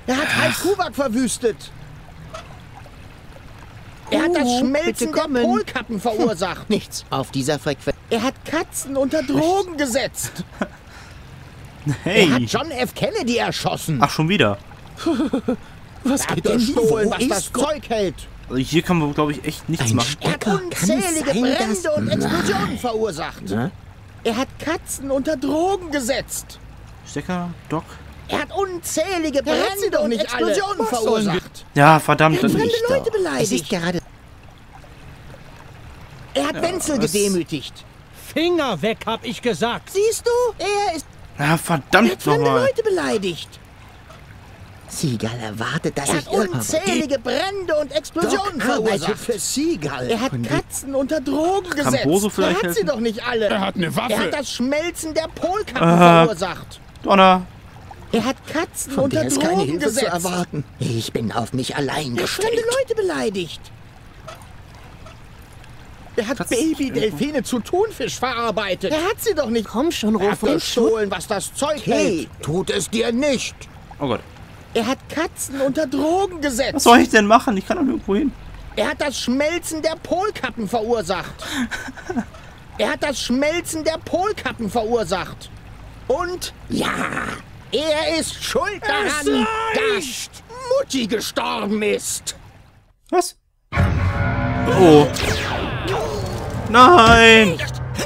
Er hat halb Kuwak verwüstet. Er hat das Schmelzen der Polkappen verursacht. Nichts auf dieser Frequenz. Er hat Katzen unter Drogen gesetzt. Hey. Er hat John F. Kennedy erschossen. Ach, schon wieder. Was geht denn gestohlen, was das Zeug hält? Also hier kann man, glaube ich, echt nichts machen. Er hat unzählige Brände und Explosionen verursacht. Er hat Katzen unter Drogen gesetzt. Stecker, Doc. Er hat unzählige Brände und Explosionen verursacht. Ja, verdammt. Er hat fremde Leute Es ist beleidigt. gerade... Er hat Wenzel gedemütigt. Finger weg, hab ich gesagt. Siehst du? Er Ja, verdammt hat fremde nochmal. Leute beleidigt. Seagal erwartet, dass Er ich... hat unzählige Brände und Explosionen verursacht. für Seagal. Er hat Katzen unter Drogen gesetzt. Camboso Er vielleicht hat sie helfen? doch nicht alle. Er hat eine Waffe. Er hat das Schmelzen der Polkappen verursacht. Donner. Er hat Katzen Von unter der ist keine Drogen Hilfe zu gesetzt. erwarten. Ich bin auf mich allein Er hat fremde gestellt. Leute beleidigt. Er hat Katzen- Babydelfine zu Thunfisch verarbeitet. Er hat sie doch nicht. Komm schon, Er hat Rufus. gestohlen, was das Zeug hält. Tut es dir nicht. Oh Gott. Er hat Katzen unter Drogen gesetzt. Was soll ich denn machen? Ich kann doch nirgendwo hin. Er hat das Schmelzen der Polkappen verursacht. Er hat das Schmelzen der Polkappen verursacht. Und ja, er ist schuld daran, dass Mutti gestorben ist. Was? Oh. Nein!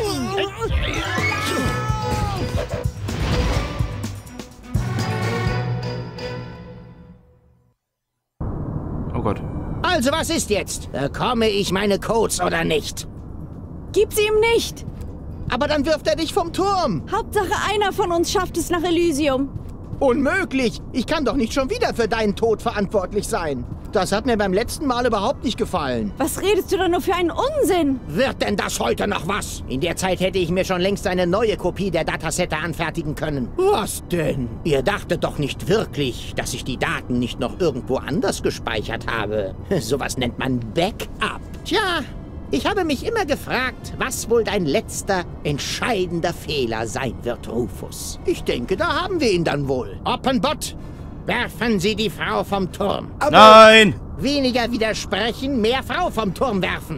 Oh Gott. Also was ist jetzt? Bekomme ich meine Codes oder nicht? Gib sie ihm nicht! Aber dann wirft er dich vom Turm. Hauptsache einer von uns schafft es nach Elysium. Unmöglich. Ich kann doch nicht schon wieder für deinen Tod verantwortlich sein. Das hat mir beim letzten Mal überhaupt nicht gefallen. Was redest du da nur für einen Unsinn? Wird denn das heute noch was? In der Zeit hätte ich mir schon längst eine neue Kopie der Datasette anfertigen können. Was denn? Ihr dachtet doch nicht wirklich, dass ich die Daten nicht noch irgendwo anders gespeichert habe. Sowas nennt man Backup. Tja, ich habe mich immer gefragt, was wohl dein letzter, entscheidender Fehler sein wird, Rufus. Ich denke, da haben wir ihn dann wohl. Oppenbot, werfen Sie die Frau vom Turm. Nein! Weniger widersprechen, mehr Frau vom Turm werfen.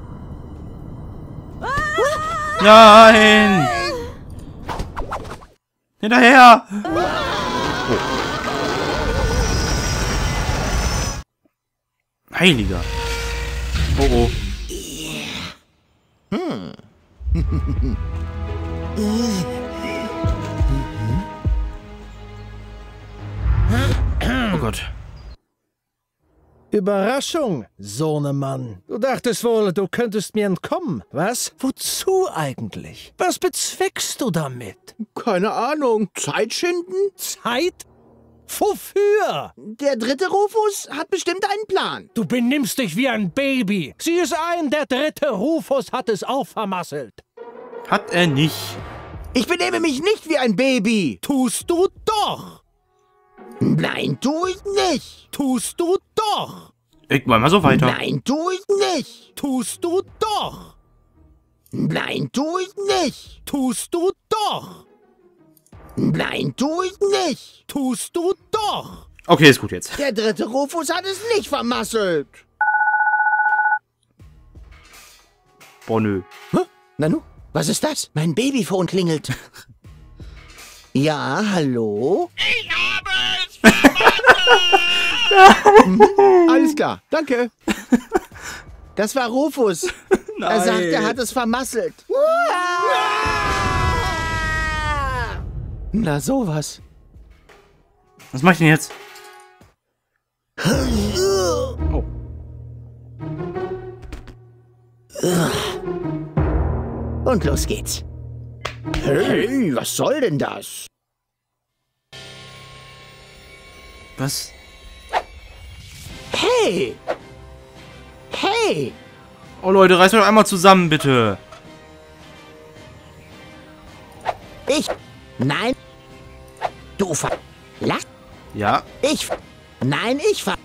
Nein! Hinterher! Heiliger. Oh oh. Oh Gott. Überraschung, Sohnemann. Du dachtest wohl, du könntest mir entkommen, was? Wozu eigentlich? Was bezweckst du damit? Keine Ahnung. Zeit schinden? Zeit? Wofür? Der dritte Rufus hat bestimmt einen Plan. Du benimmst dich wie ein Baby. Sieh es ein, der dritte Rufus hat es auch vermasselt. Hat er nicht. Ich benehme mich nicht wie ein Baby. Tust du doch. Nein, tu ich nicht. Tust du doch. Ich mach mal so weiter. Nein, tu ich nicht. Tust du doch. Nein, tu ich nicht. Tust du doch. Nein, tu ich nicht. Tust du doch. Okay, ist gut jetzt. Der dritte Rufus hat es nicht vermasselt. Boah, nö. Nanu, was ist das? Mein Babyphone klingelt. Ja, hallo? Ich habe es! Alles klar, danke. Das war Rufus. Er sagt, er hat es vermasselt. Na sowas. Was mach ich denn jetzt? Oh. Und los geht's. Hey, was soll denn das? Was? Hey! Hey! Oh Leute, reißt euch doch einmal zusammen, bitte. Ich... Nein! Du ver... Lass... Ja. Ich... Nein, ich ver...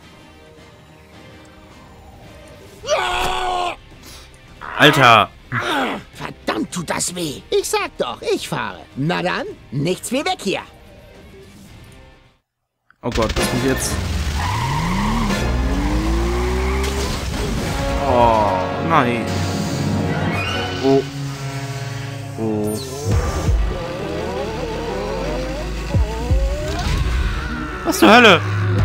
Alter. Verdammt, tut das weh. Ich sag doch, ich fahre. Na dann, nichts wie weg hier. Oh Gott, was kommt jetzt? Oh, nein. Oh. Oh. Was zur Hölle?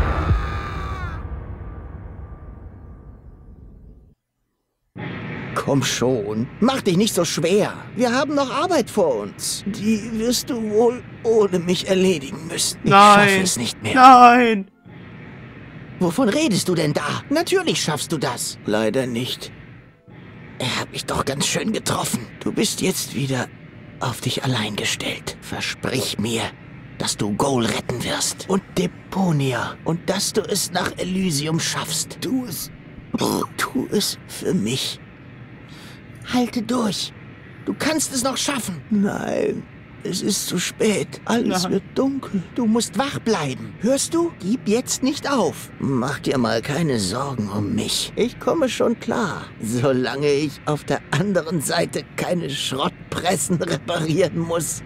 Komm schon, mach dich nicht so schwer. Wir haben noch Arbeit vor uns. Die wirst du wohl ohne mich erledigen müssen. Ich schaffe es nicht mehr. Nein! Wovon redest du denn da? Natürlich schaffst du das. Leider nicht. Er hat mich doch ganz schön getroffen. Du bist jetzt wieder auf dich allein gestellt. Versprich mir, dass du Goal retten wirst. Und Deponia. Und dass du es nach Elysium schaffst. Tu es für mich. Halte durch. Du kannst es noch schaffen. Nein, es ist zu spät. Alles wird dunkel. Du musst wach bleiben. Hörst du? Gib jetzt nicht auf. Mach dir mal keine Sorgen um mich. Ich komme schon klar. Solange ich auf der anderen Seite keine Schrottpressen reparieren muss.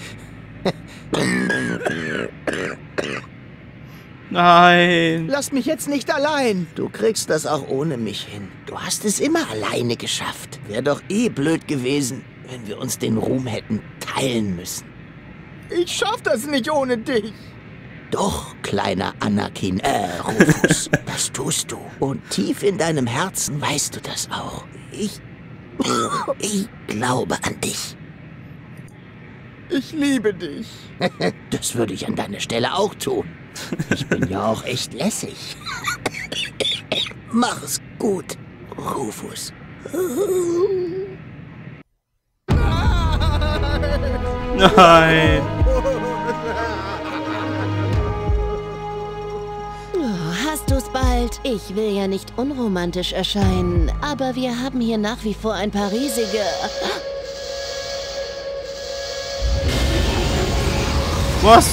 Nein! Lass mich jetzt nicht allein. Du kriegst das auch ohne mich hin. Du hast es immer alleine geschafft. Wäre doch eh blöd gewesen, wenn wir uns den Ruhm hätten teilen müssen. Ich schaff das nicht ohne dich. Doch, kleiner Anakin, Rufus, das tust du. Und tief in deinem Herzen weißt du das auch. Ich glaube an dich. Ich liebe dich. Das würde ich an deiner Stelle auch tun. Ich bin ja auch echt lässig. Mach es gut, Rufus. Nein! Hast du's bald? Ich will ja nicht unromantisch erscheinen, aber wir haben hier nach wie vor ein paar riesige... Was?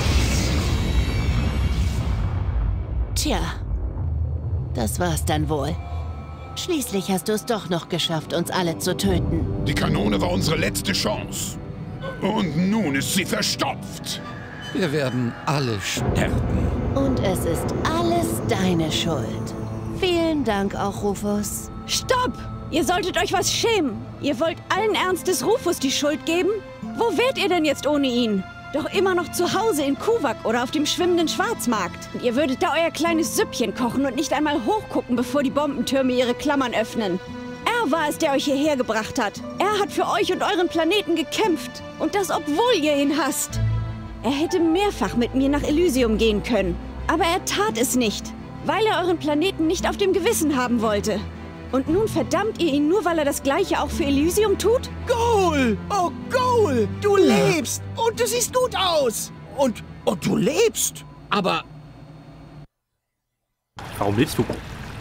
Tja, das war's dann wohl. Schließlich hast du es doch noch geschafft, uns alle zu töten. Die Kanone war unsere letzte Chance. Und nun ist sie verstopft. Wir werden alle sterben. Und es ist alles deine Schuld. Vielen Dank auch, Rufus. Stopp! Ihr solltet euch was schämen. Ihr wollt allen Ernstes Rufus die Schuld geben? Wo wärt ihr denn jetzt ohne ihn? Doch immer noch zu Hause in Kuvak oder auf dem schwimmenden Schwarzmarkt. Und ihr würdet da euer kleines Süppchen kochen und nicht einmal hochgucken, bevor die Bombentürme ihre Klammern öffnen. Er war es, der euch hierher gebracht hat. Er hat für euch und euren Planeten gekämpft. Und das, obwohl ihr ihn hasst. Er hätte mehrfach mit mir nach Elysium gehen können. Aber er tat es nicht, weil er euren Planeten nicht auf dem Gewissen haben wollte. Und nun verdammt ihr ihn nur, weil er das Gleiche auch für Elysium tut? Goal! Oh, Goal! Du lebst! Und du siehst gut aus! Und du lebst! Aber Warum lebst du?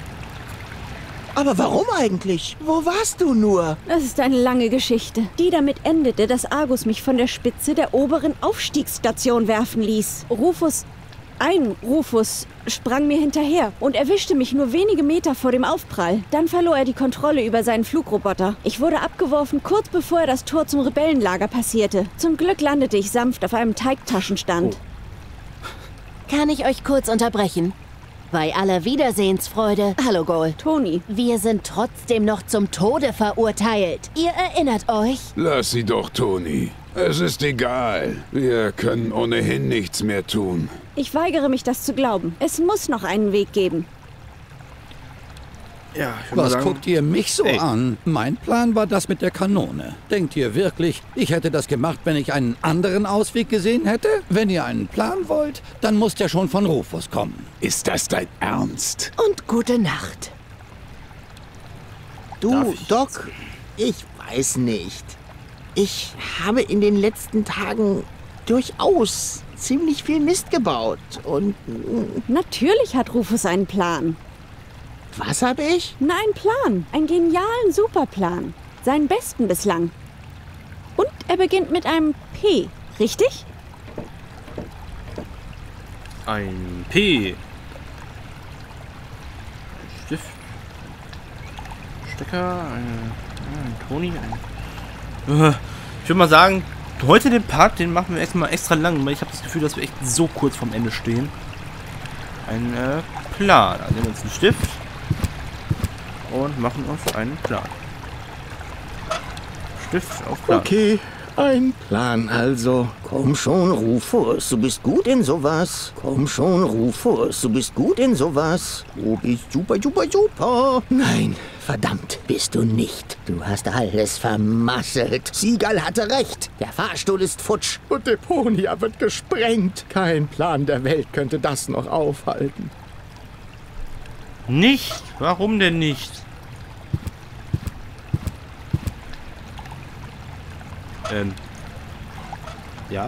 warum eigentlich? Wo warst du nur? Das ist eine lange Geschichte, die damit endete, dass Argus mich von der Spitze der oberen Aufstiegsstation werfen ließ. Ein Rufus sprang mir hinterher und erwischte mich nur wenige Meter vor dem Aufprall. Dann verlor er die Kontrolle über seinen Flugroboter. Ich wurde abgeworfen, kurz bevor er das Tor zum Rebellenlager passierte. Zum Glück landete ich sanft auf einem Teigtaschenstand. Kann ich euch kurz unterbrechen? Bei aller Wiedersehensfreude, hallo Goal. Toni. Wir sind trotzdem noch zum Tode verurteilt. Ihr erinnert euch? Lass sie doch, Toni. Es ist egal. Wir können ohnehin nichts mehr tun. Ich weigere mich, das zu glauben. Es muss noch einen Weg geben. Ja, ich würde Was sagen, guckt ihr mich so Ey. an? Mein Plan war das mit der Kanone. Denkt ihr wirklich, ich hätte das gemacht, wenn ich einen anderen Ausweg gesehen hätte? Wenn ihr einen Plan wollt, dann muss der schon von Rufus kommen. Ist das dein Ernst? Und gute Nacht. Du, Doc, ich weiß nicht. Ich habe in den letzten Tagen durchaus ziemlich viel Mist gebaut. Und Natürlich hat Rufus einen Plan. was habe ich? Nein, Plan. Einen genialen Superplan. Seinen besten bislang. Und er beginnt mit einem P, richtig? Ein P. Ein Stift. Stecker. Ein Toni. Ich würde mal sagen, heute den Part, den machen wir erstmal extra lang, weil ich habe das Gefühl, dass wir echt so kurz vorm Ende stehen. einen Plan. Also nehmen wir uns einen Stift und machen uns einen Plan. Stift auf Plan. Okay, ein Plan also. Komm schon, Rufus, du bist gut in sowas. Komm schon, Rufus, du bist gut in sowas. Du bist super, super, super. Nein, verdammt, bist du nicht. Du hast alles vermasselt. Seagull hatte recht. Der Fahrstuhl ist futsch. Und Deponia wird gesprengt. Kein Plan der Welt könnte das noch aufhalten. Nicht? Warum denn nicht? Ja.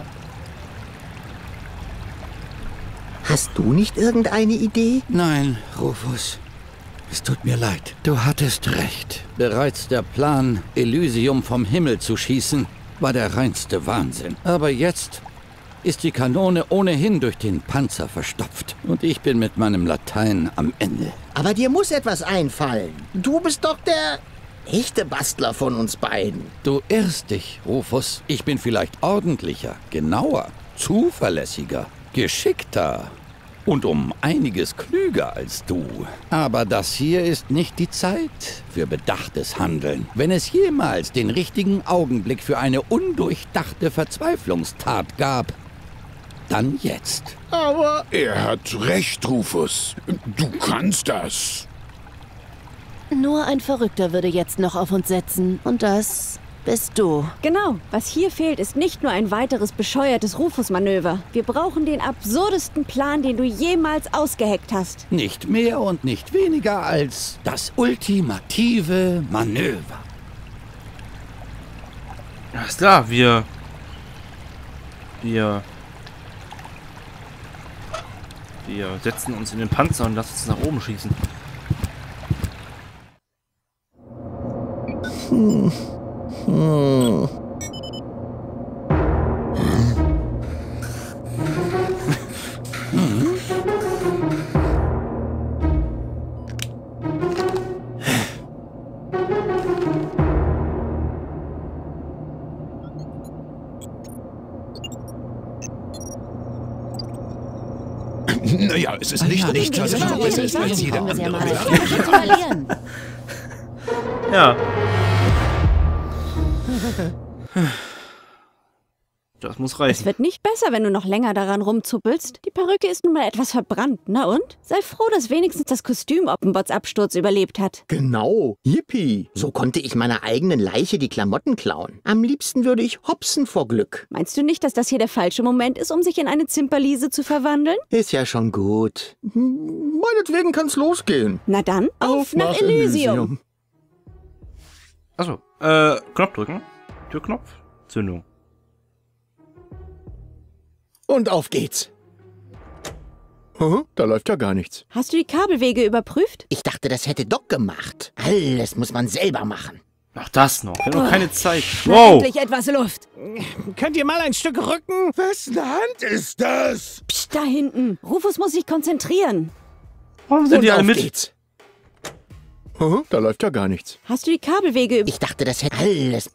Hast du nicht irgendeine Idee? Nein, Rufus. Es tut mir leid. Du hattest recht. Bereits der Plan, Elysium vom Himmel zu schießen, war der reinste Wahnsinn. Aber jetzt ist die Kanone ohnehin durch den Panzer verstopft. Und ich bin mit meinem Latein am Ende. Aber dir muss etwas einfallen. Du bist doch der echte Bastler von uns beiden. Du irrst dich, Rufus. Ich bin vielleicht ordentlicher, genauer, zuverlässiger, geschickter und um einiges klüger als du. Aber das hier ist nicht die Zeit für bedachtes Handeln. Wenn es jemals den richtigen Augenblick für eine undurchdachte Verzweiflungstat gab, dann jetzt. Aber Er hat recht, Rufus. Du kannst das. Nur ein Verrückter würde jetzt noch auf uns setzen. Und das bist du. Genau. Was hier fehlt, ist nicht nur ein weiteres bescheuertes Rufus-Manöver. Wir brauchen den absurdesten Plan, den du jemals ausgeheckt hast. Nicht mehr und nicht weniger als das ultimative Manöver. Alles klar, wir setzen uns in den Panzer und lassen uns nach oben schießen. Naja, es ist nicht richtig, dass es noch besser ist als jeder andere. Ja. Das muss Es reichen. wird nicht besser, wenn du noch länger daran rumzuppelst. Die Perücke ist nun mal etwas verbrannt, na und? Sei froh, dass wenigstens das Kostüm Oppenbotts Absturz überlebt hat. genau, yippie. So konnte ich meiner eigenen Leiche die Klamotten klauen. Am liebsten würde ich hopsen vor Glück. Meinst du nicht, dass das hier der falsche Moment ist, um sich in eine Zimperliese zu verwandeln? Ist ja schon gut. Meinetwegen kann's losgehen. Na dann, auf nach Elysium. Achso, Knopf drücken. Türknopf. Zündung. Und auf geht's. Da läuft ja gar nichts. Hast du die Kabelwege überprüft? Ich dachte, das hätte Doc gemacht. Alles muss man selber machen. Ach, das noch. Wir haben noch keine Zeit. Na, Wow. endlich etwas Luft. Könnt ihr mal ein Stück rücken? Wessen Hand ist das? Psst, da hinten. Rufus muss sich konzentrieren. Warum sind Und die alle auf mit? geht's. Da läuft ja gar nichts. Hast du die Kabelwege Ich dachte, das hätte alles.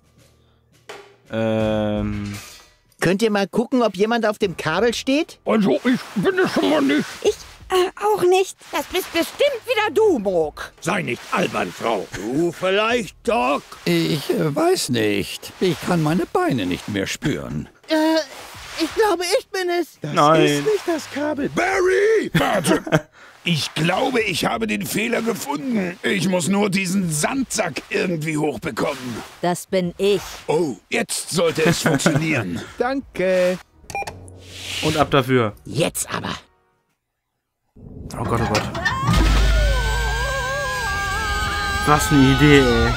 Könnt ihr mal gucken, ob jemand auf dem Kabel steht? Also, ich bin es schon mal nicht. Ich auch nicht. Das bist bestimmt wieder du, Moog. Sei nicht albern, Frau. Du vielleicht, Doc? Ich weiß nicht. Ich kann meine Beine nicht mehr spüren. Ich glaube, ich bin es. Nein. Nicht das Kabel. Barry! Warte. Ich glaube, ich habe den Fehler gefunden. Ich muss nur diesen Sandsack irgendwie hochbekommen. Das bin ich. Oh, jetzt sollte es funktionieren. Danke. Und ab dafür. Jetzt aber. Oh Gott, oh Gott. Was eine Idee, ey.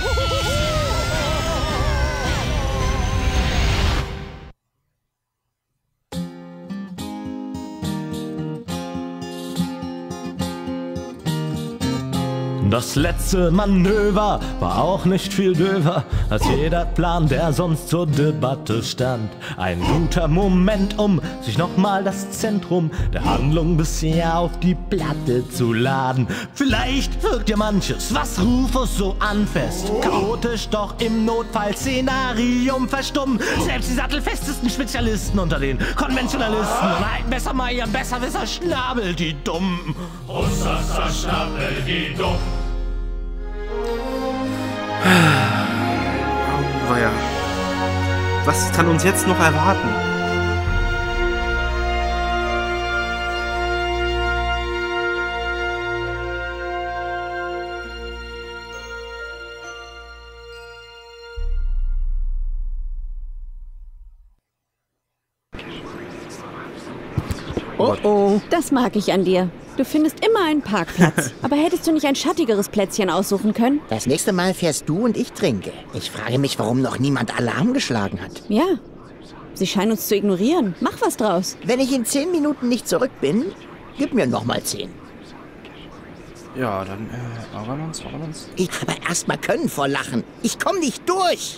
Das letzte Manöver war auch nicht viel döver als jeder Plan, der sonst zur Debatte stand. Ein guter Moment, um sich nochmal das Zentrum der Handlung bisher auf die Platte zu laden. Vielleicht wirkt ja manches, was Rufus so anfasst, chaotisch, doch im Notfallszenarium verstummen. Selbst die sattelfestesten Spezialisten unter den Konventionalisten halten besser mal ihr Besserwisser Schnabel, die Dummen. Russasser Schnabel, die Dummen. Oh, ja. Was kann uns jetzt noch erwarten? Oh oh. Das mag ich an dir. Du findest immer einen Parkplatz. Aber hättest du nicht ein schattigeres Plätzchen aussuchen können? Das nächste Mal fährst du und ich trinke. Ich frage mich, warum noch niemand Alarm geschlagen hat. Ja. Sie scheinen uns zu ignorieren. Mach was draus. Wenn ich in 10 Minuten nicht zurück bin, gib mir nochmal 10. Ja, dann ärgern wir uns. Ich habe erstmal können vor Lachen. Ich komme nicht durch.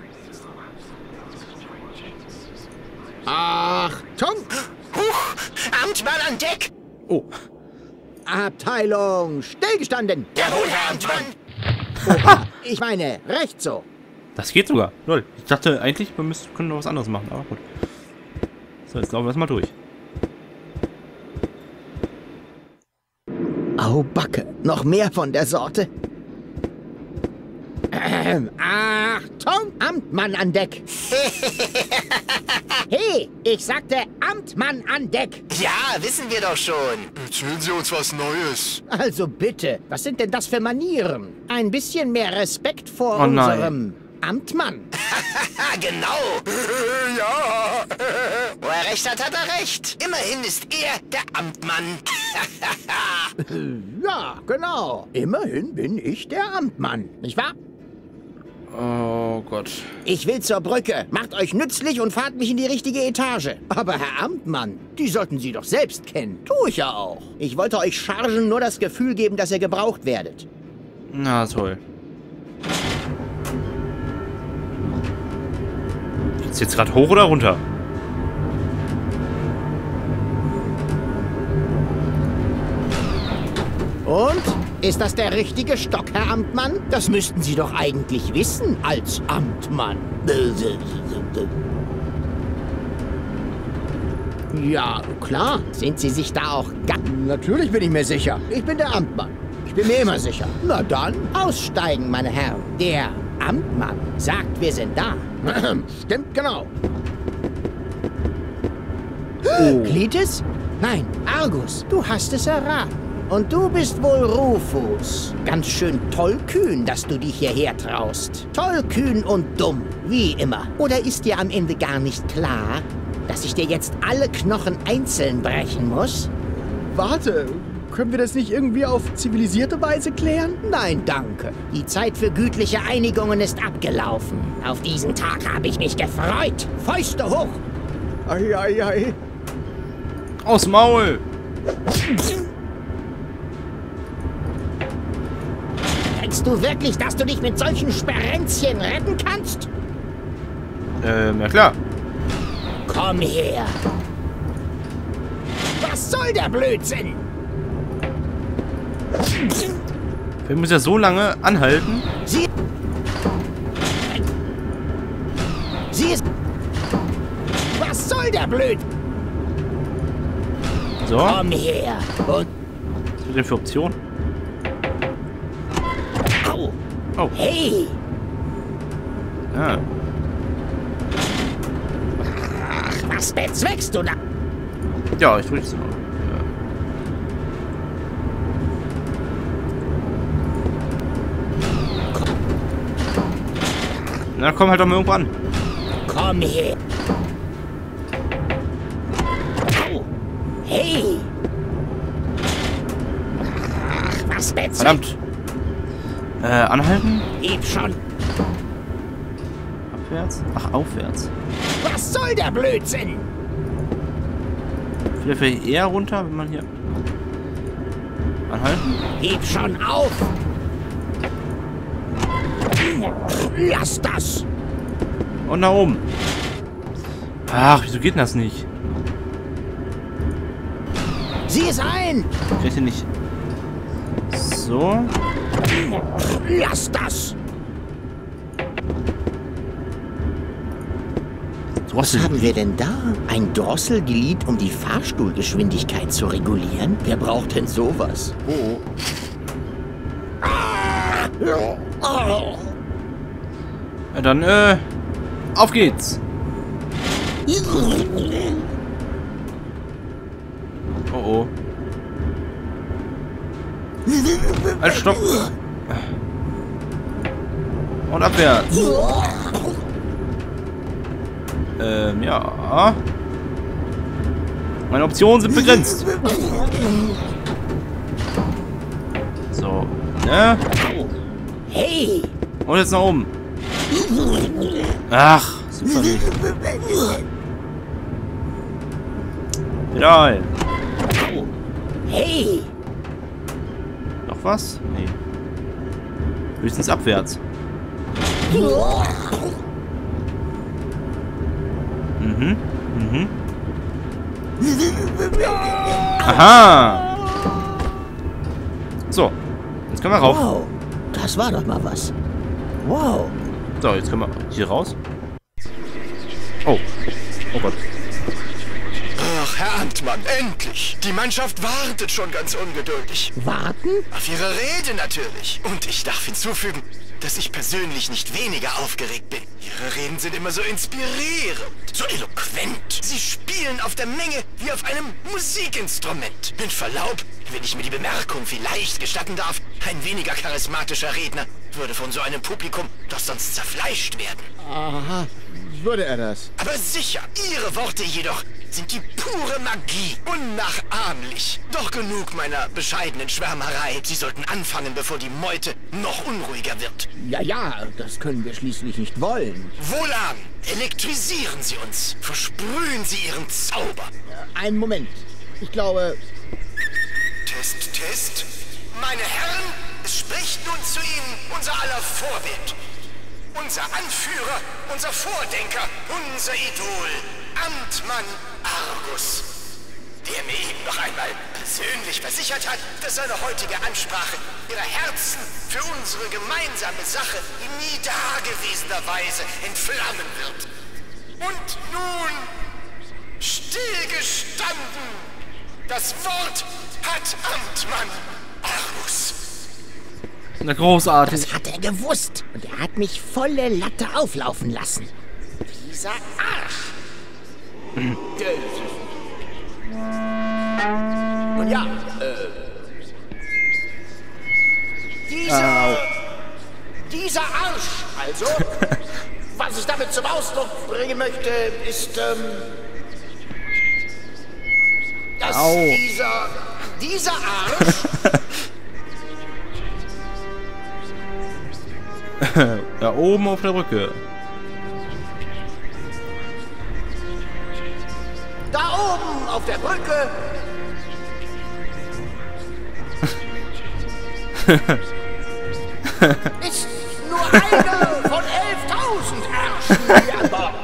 Achtung! Huch, Amtmann an Deck! Oh. Abteilung stillgestanden. Jawohl, Herr Amtmann! Oha, ich meine, recht so. Das geht sogar. Lol. Ich dachte eigentlich, wir können noch was anderes machen, aber gut. So, jetzt laufen wir erstmal durch. Au Backe, noch mehr von der Sorte. Achtung, Amtmann an Deck. Hey, ich sagte Amtmann an Deck. Ja, wissen wir doch schon. Erzählen Sie uns was Neues. Also bitte, was sind denn das für Manieren? Ein bisschen mehr Respekt vor Oh nein. unserem Amtmann. Genau. Ja. Wo er recht hat, hat er recht. Immerhin ist er der Amtmann. Ja, genau. Immerhin bin ich der Amtmann, nicht wahr? Oh Gott. Ich will zur Brücke. Macht euch nützlich und fahrt mich in die richtige Etage. Aber Herr Amtmann, die sollten Sie doch selbst kennen. Tu ich ja auch. Ich wollte euch Chargen nur das Gefühl geben, dass ihr gebraucht werdet. Na toll. Geht's jetzt gerade hoch oder runter? Und? Ist das der richtige Stock, Herr Amtmann? Das müssten Sie doch eigentlich wissen, als Amtmann. Ja, klar. Sind Sie sich da auch Natürlich bin ich mir sicher. Ich bin der Amtmann. Ich bin mir immer sicher. Na dann, aussteigen, meine Herren. Der Amtmann sagt, wir sind da. Stimmt genau. Oh. Klitis? Nein, Argus, du hast es erraten. Und du bist wohl Rufus. Ganz schön tollkühn, dass du dich hierher traust. Tollkühn und dumm, wie immer. Oder ist dir am Ende gar nicht klar, dass ich dir jetzt alle Knochen einzeln brechen muss? Warte, können wir das nicht irgendwie auf zivilisierte Weise klären? Nein, danke. Die Zeit für gütliche Einigungen ist abgelaufen. Auf diesen Tag habe ich mich gefreut. Fäuste hoch! Ei, ei, ei. Aus Maul! Denkst du wirklich, dass du dich mit solchen Sperenzchen retten kannst? Ja klar. Komm her! Was soll der Blödsinn? Wir müssen ja so lange anhalten. Sie ist... Was soll der Blödsinn? So. Komm her! Und... Was sind denn für Optionen? Au! Oh. Hey! Ah. Ach, was bezweckst du da? Ja, ich drücke es mal. Na komm halt doch mal irgendwo an. Komm her! Au! Hey! Ach, was bezweckt? Verdammt. Anhalten? Gib schon! Abwärts? Ach, aufwärts. Was soll der Blödsinn? Vielleicht eher runter, wenn man hier... Anhalten? Gib schon auf! Lass das! Und nach oben. Ach, wieso geht denn das nicht? Sieh es ein! Kriegt ihr nicht. So. Lass das! Was haben wir denn da? Ein Drosselglied, um die Fahrstuhlgeschwindigkeit zu regulieren? Wer braucht denn sowas? Oh. Ja, dann, auf geht's. Oh oh. Halt, stopp. Und abwärts. Ja. Meine Optionen sind begrenzt. So, ne? Hey! Und jetzt nach oben. Ach, super nicht. Pedal. Hey! Noch was? Nee. Höchstens abwärts. Mhm. Mhm. Aha! So. Jetzt können wir rauf. Wow, das war doch mal was. Wow. So, jetzt können wir hier raus. Oh. Oh Gott. Ach, Herr Amtmann, endlich! Die Mannschaft wartet schon ganz ungeduldig. Warten? Auf Ihre Rede natürlich. Und ich darf hinzufügen, dass ich persönlich nicht weniger aufgeregt bin. Ihre Reden sind immer so inspirierend, so eloquent. Sie spielen auf der Menge wie auf einem Musikinstrument. Mit Verlaub, wenn ich mir die Bemerkung vielleicht gestatten darf, ein weniger charismatischer Redner würde von so einem Publikum doch sonst zerfleischt werden. Aha, würde er das? Aber sicher, Ihre Worte jedoch sind die pure Magie, unnachahmlich. Doch genug meiner bescheidenen Schwärmerei. Sie sollten anfangen, bevor die Meute noch unruhiger wird. Ja, ja, das können wir schließlich nicht wollen. Wohlan! Elektrisieren Sie uns! Versprühen Sie Ihren Zauber! Einen Moment. Ich glaube... Test, Test. Meine Herren, es spricht nun zu Ihnen unser aller Vorbild. Unser Anführer, unser Vordenker, unser Idol, Amtmann Argus, der mir eben noch einmal persönlich versichert hat, dass seine heutige Ansprache ihre Herzen für unsere gemeinsame Sache in nie dagewesener Weise entflammen wird. Und nun, stillgestanden, das Wort hat Amtmann Argus. Na, großartig. Das hat er gewusst. Und er hat mich volle Latte auflaufen lassen. Dieser Arsch. Nun ja, dieser Arsch, also, was ich damit zum Ausdruck bringen möchte, ist, dass dieser Arsch da oben auf der Brücke. Da oben auf der Brücke ist nur einer von 11.000 Ärschen hier an Bord.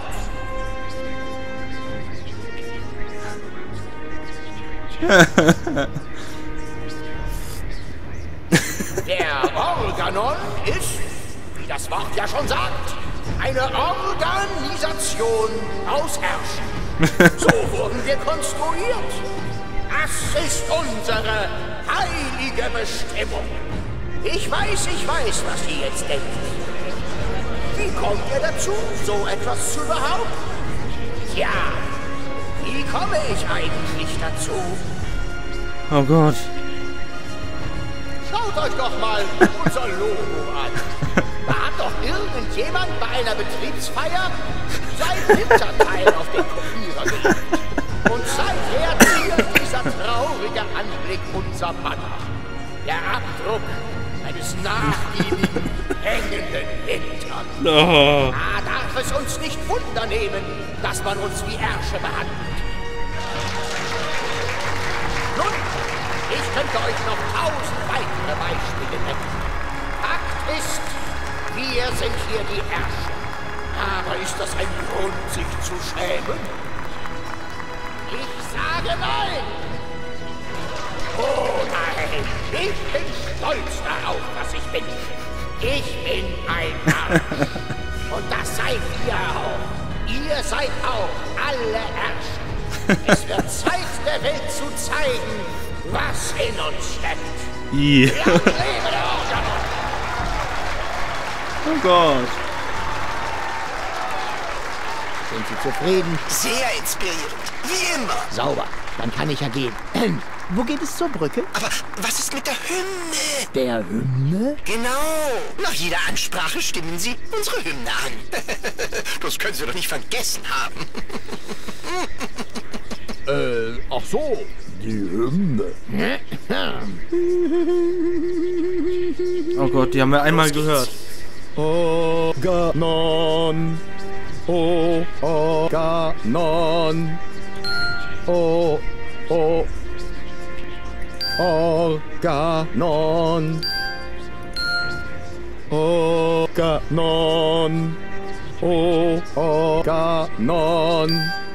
Der Organon ist, wie das Wort ja schon sagt, eine Organisation aus Ärschen. So wurden wir konstruiert. Das ist unsere heilige Bestimmung. Ich weiß, was ihr jetzt denkt. Wie kommt ihr dazu, so etwas zu behaupten? Tja, wie komme ich eigentlich dazu? Oh Gott. Schaut euch doch mal unser Logo an. Da hat doch irgendjemand bei einer Betriebsfeier sein Hinterteil auf den Kopierer gelegt. Und seither ziert dieser traurige Anblick unser Banner. Der Abdruck eines nachgiebigen, hängenden Hintern. Oh. Da darf es uns nicht wundernehmen, dass man uns wie Ärsche behandelt. Nun, ich könnte euch noch 1000 weitere Beispiele nennen. Fakt ist, wir sind hier die Ärsche. Aber ist das ein Grund, sich zu schämen? Ich sage nein! Ich bin stolz darauf, was ich bin. Ich bin ein Arsch. Und das seid ihr auch. Ihr seid auch alle Ärsche. Es wird Zeit, der Welt zu zeigen, was in uns steckt. Ih. Lang lebe der Organon! Oh Gott. Sind Sie zufrieden? Sehr inspirierend. Wie immer. Sauber. Dann kann ich ja gehen. Wo geht es zur Brücke? Aber was ist mit der Hymne? Der Hymne? Genau. Nach jeder Ansprache stimmen Sie unsere Hymne an. Das können Sie doch nicht vergessen haben. Ach so. Die Hymne. Oh Gott, die haben wir einmal gehört. Organon. Organon. Organon. Organon. Organon. Organon.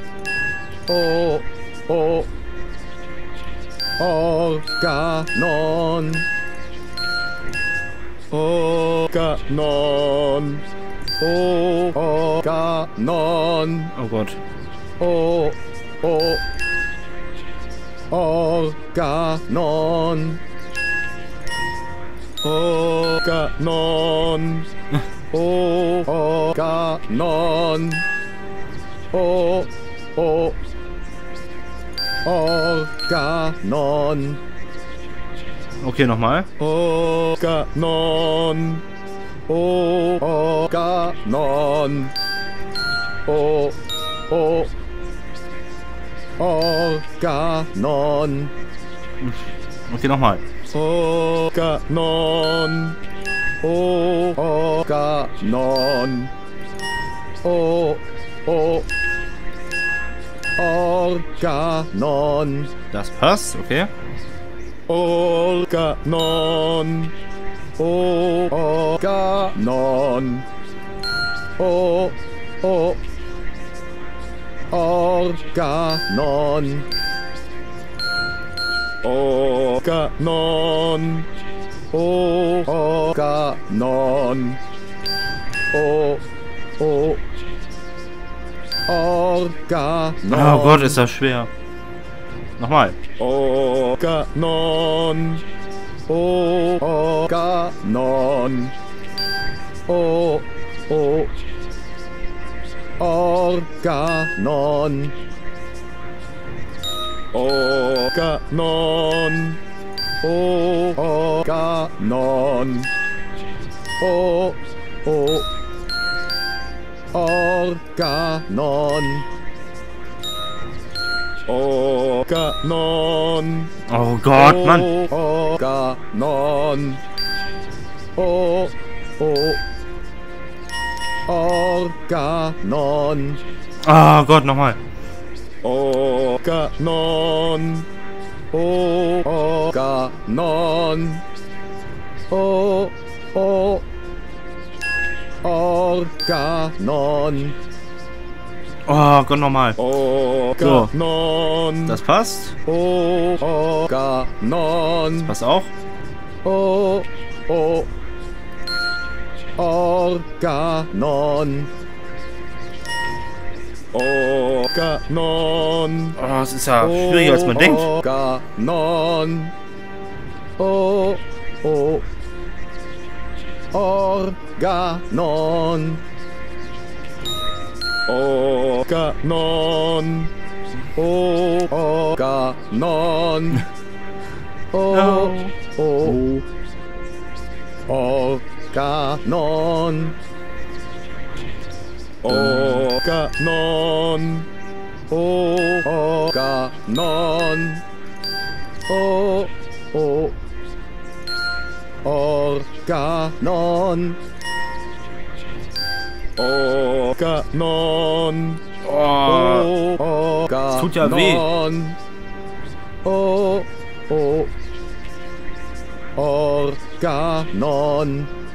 Organon. Oh Gott. Organon. Organon. Organon. Organon. Okay, nochmal. Organon. Organon. Organon. Okay, nochmal. Organon. Organon. Organon. Das passt, okay. Organon. Organon. Organon. Organon. Organon. Organon. Oh Gott, ist das schwer. Nochmal. Organon. Organon. Organon. Organon. Organon. Organon. Organon. Oh Gott, Mann. Organon. Organon. Oh Gott, nochmal. Organon. Organon. Organon. Oh Gott, nochmal. Organon. So. Das passt. Organon. Das passt auch. Organon. Organon. Oh, es ist ja schwieriger, als man denkt. Organon. Organon. Organon. Organon. Organon. Organon. Organon. Organon. Organon. Oh, das tut ja weh. Organon.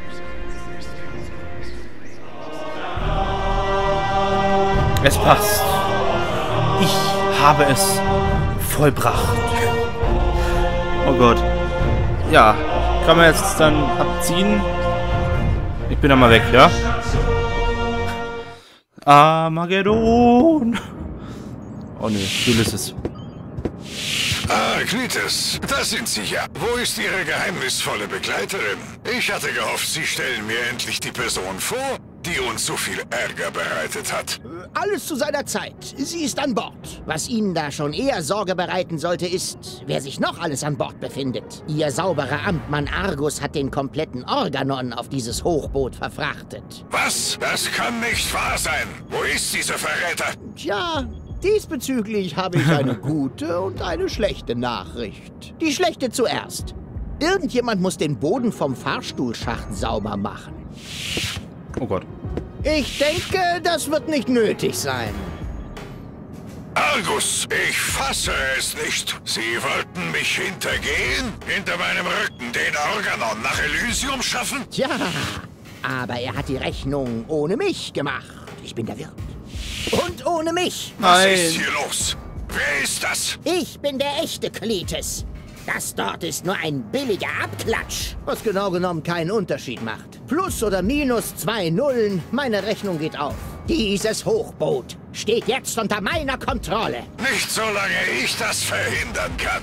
Es passt. Ich habe es vollbracht. Oh Gott. ja, kann man jetzt dann abziehen. Ich bin dann mal weg, ja? Armageddon! Oh ne, Ulysses. Ah, Cletus, da sind Sie ja. Wo ist Ihre geheimnisvolle Begleiterin? Ich hatte gehofft, Sie stellen mir endlich die Person vor, die uns so viel Ärger bereitet hat. Alles zu seiner Zeit. Sie ist an Bord. Was Ihnen da schon eher Sorge bereiten sollte, ist, wer sich noch alles an Bord befindet. Ihr sauberer Amtmann Argus hat den kompletten Organon auf dieses Hochboot verfrachtet. Was? Das kann nicht wahr sein. Wo ist dieser Verräter? Tja, diesbezüglich habe ich eine gute und eine schlechte Nachricht. Die schlechte zuerst. Irgendjemand muss den Boden vom Fahrstuhlschacht sauber machen. Oh Gott. Ich denke, das wird nicht nötig sein. Argus, ich fasse es nicht. Sie wollten mich hintergehen? Hinter meinem Rücken den Organon nach Elysium schaffen? Tja, aber er hat die Rechnung ohne mich gemacht. Ich bin der Wirt. Und ohne mich. Was ist hier los? Wer ist das? Ich bin der echte Cletus. Das dort ist nur ein billiger Abklatsch. Was genau genommen keinen Unterschied macht. Plus oder minus 2 Nullen, meine Rechnung geht auf. Dieses Hochboot steht jetzt unter meiner Kontrolle. Nicht solange ich das verhindern kann.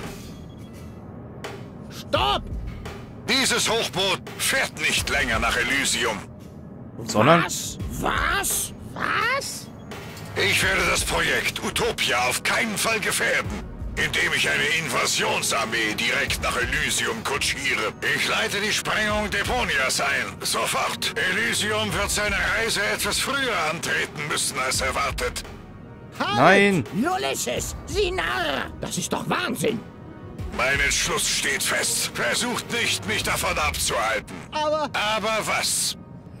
Stopp! Dieses Hochboot fährt nicht länger nach Elysium. Sondern? Was? Was? Was? Ich werde das Projekt Utopia auf keinen Fall gefährden, indem ich eine Invasionsarmee direkt nach Elysium kutschiere. Ich leite die Sprengung Deponias ein. Sofort. Elysium wird seine Reise etwas früher antreten müssen als erwartet. Halt! Nein! Ulysses, Sie Narr! Das ist doch Wahnsinn! Mein Entschluss steht fest. Versucht nicht, mich davon abzuhalten. Aber was?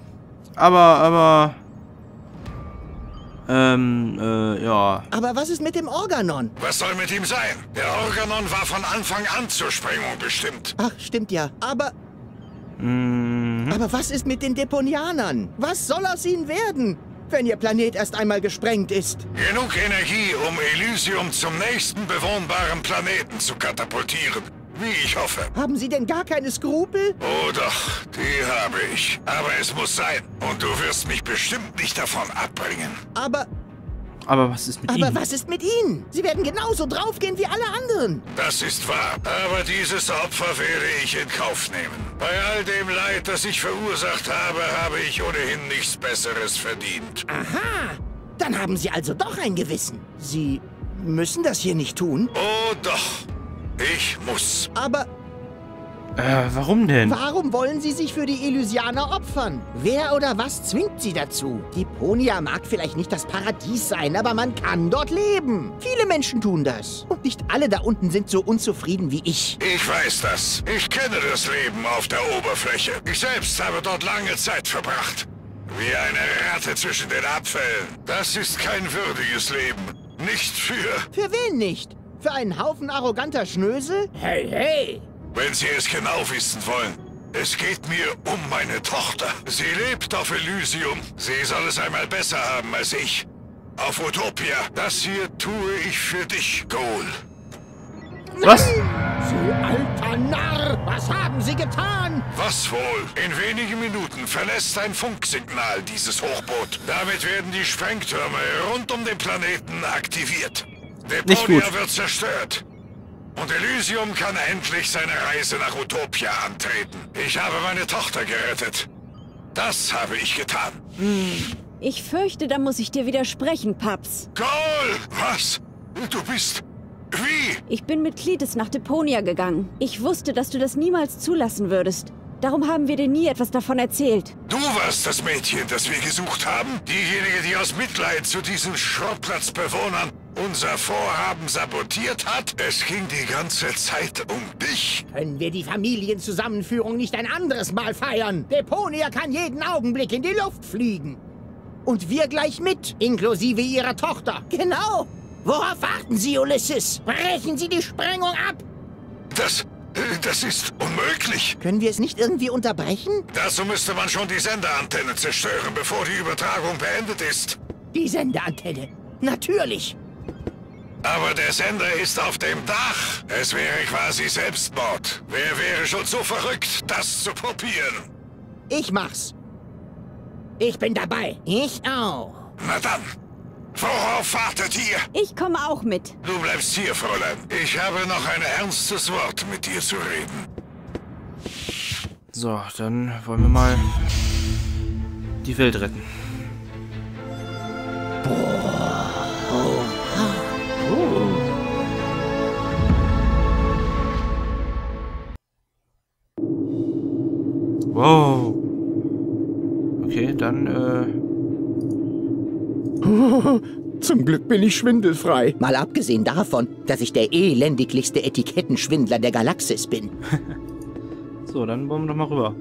Ja. Aber was ist mit dem Organon? Was soll mit ihm sein? Der Organon war von Anfang an zur Sprengung bestimmt. Ach, stimmt ja. Aber was ist mit den Deponianern? Was soll aus ihnen werden, wenn ihr Planet erst einmal gesprengt ist? Genug Energie, um Elysium zum nächsten bewohnbaren Planeten zu katapultieren. Wie ich hoffe. Haben Sie denn gar keine Skrupel? Oh doch, die habe ich. Aber es muss sein. Und du wirst mich bestimmt nicht davon abbringen. Aber was ist mit Ihnen? Aber was ist mit Ihnen? Sie werden genauso draufgehen wie alle anderen. Das ist wahr. Aber dieses Opfer werde ich in Kauf nehmen. Bei all dem Leid, das ich verursacht habe, habe ich ohnehin nichts Besseres verdient. Aha. Dann haben Sie also doch ein Gewissen. Sie müssen das hier nicht tun. Oh doch. Ich muss. Aber warum denn? warum wollen Sie sich für die Elysianer opfern? Wer oder was zwingt Sie dazu? Deponia mag vielleicht nicht das Paradies sein, aber man kann dort leben. Viele Menschen tun das. Und nicht alle da unten sind so unzufrieden wie ich. Ich weiß das. Ich kenne das Leben auf der Oberfläche. Ich selbst habe dort lange Zeit verbracht. Wie eine Ratte zwischen den Abfällen. Das ist kein würdiges Leben. Nicht für... Für wen nicht? Für einen Haufen arroganter Schnösel? Hey, hey! Wenn Sie es genau wissen wollen, es geht mir um meine Tochter. Sie lebt auf Elysium. Sie soll es einmal besser haben als ich. Auf Utopia. Das hier tue ich für dich, Goal. Was? Sie alter Narr! Was haben Sie getan? Was wohl? In wenigen Minuten verlässt ein Funksignal dieses Hochboot. Damit werden die Sprengtürme rund um den Planeten aktiviert. Deponia wird zerstört. Und Elysium kann endlich seine Reise nach Utopia antreten. Ich habe meine Tochter gerettet. Das habe ich getan. Ich fürchte, da muss ich dir widersprechen, Paps. Goal! Was? Du bist... Wie? Ich bin mit Cletus nach Deponia gegangen. Ich wusste, dass du das niemals zulassen würdest. Darum haben wir dir nie etwas davon erzählt. Du warst das Mädchen, das wir gesucht haben? Diejenige, die aus Mitleid zu diesen Schrottplatzbewohnern unser Vorhaben sabotiert hat? Es ging die ganze Zeit um dich. Können wir die Familienzusammenführung nicht ein anderes Mal feiern? Deponia kann jeden Augenblick in die Luft fliegen. Und wir gleich mit, inklusive ihrer Tochter. Genau. Worauf warten Sie, Ulysses? Brechen Sie die Sprengung ab! Das ist unmöglich. Können wir es nicht irgendwie unterbrechen? Dazu müsste man schon die Senderantenne zerstören, bevor die Übertragung beendet ist. Die Senderantenne. Natürlich. Aber der Sender ist auf dem Dach. Es wäre quasi Selbstmord. Wer wäre schon so verrückt, das zu probieren? Ich mach's. Ich bin dabei. Ich auch. Na dann, worauf wartet ihr? Ich komme auch mit. Du bleibst hier, Fräulein. Ich habe noch ein ernstes Wort mit dir zu reden. So, dann wollen wir mal die Welt retten. Wow. Okay, dann, Zum Glück bin ich schwindelfrei. Mal abgesehen davon, dass ich der elendiglichste Etikettenschwindler der Galaxis bin. So, dann wollen wir doch mal rüber.